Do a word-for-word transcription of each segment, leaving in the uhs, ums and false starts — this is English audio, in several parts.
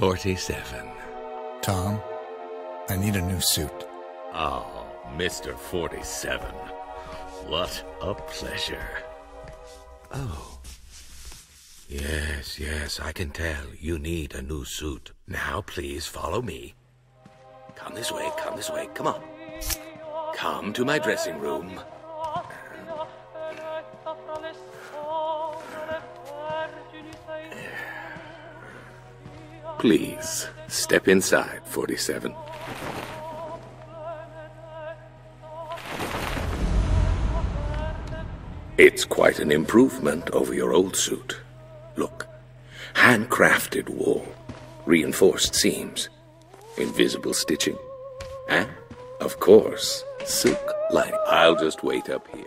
forty-seven. Tom, I need a new suit. Oh, Mister forty-seven. What a pleasure. Oh. Yes, yes, I can tell you need a new suit. Now, please follow me. Come this way, come this way, come on. Come to my dressing room. Please, step inside, forty-seven. It's quite an improvement over your old suit. Look, handcrafted wool, reinforced seams, invisible stitching, and, of course, silk lining. I'll just wait up here.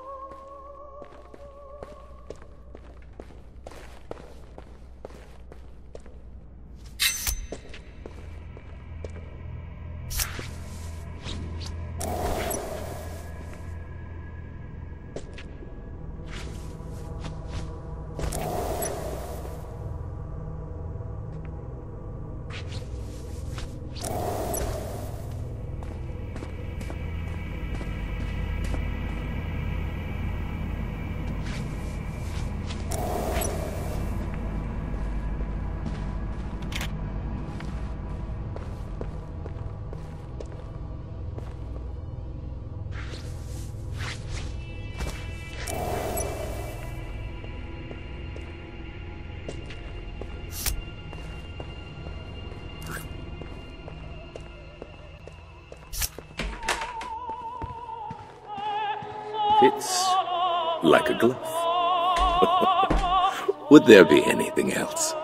Fits like a glove. Would there be anything else?